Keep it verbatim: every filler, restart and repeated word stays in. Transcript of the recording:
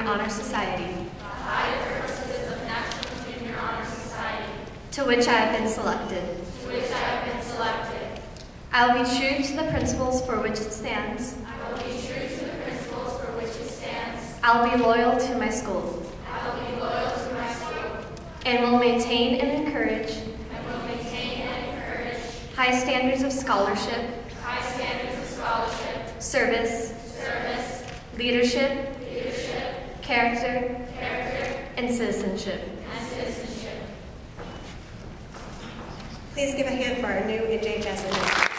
Honor Society, the higher purposes of National Junior Honor Society, to which I have been selected. to which I have been selected. I will be true to the principles for which it stands. I will be true to the principles for which it stands. I will be loyal to my school I will be loyal to my school and will maintain and encourage and will maintain and encourage high standards of scholarship, high standards of scholarship, service, service, leadership, leadership, character, character, and citizenship. and citizenship. Please give a hand for our new N J H S.